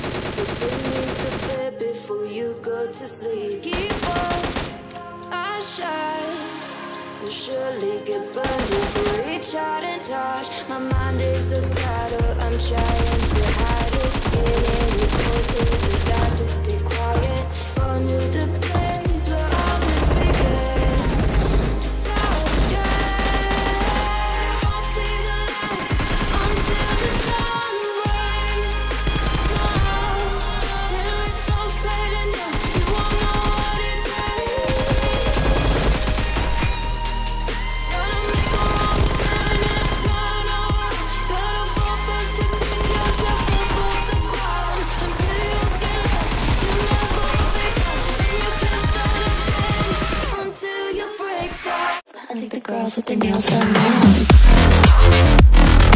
beneath the bed before you go to sleep. Keep on, I shine. We'll surely get burned if we reach out and touch. My mind is a battle, I'm trying to hide it. Getting these voices inside to stay quiet. On to the place where all this began. Start again. Won't see the light until the sun breaks. No, till it's all said and done, you won't know what it takes. Gotta make a wrong turn and turn around. Gotta fall first to pick yourself up off the ground. Until you get lost, you never be found. And you can't start again until you break down. I think the girls with their nails done now.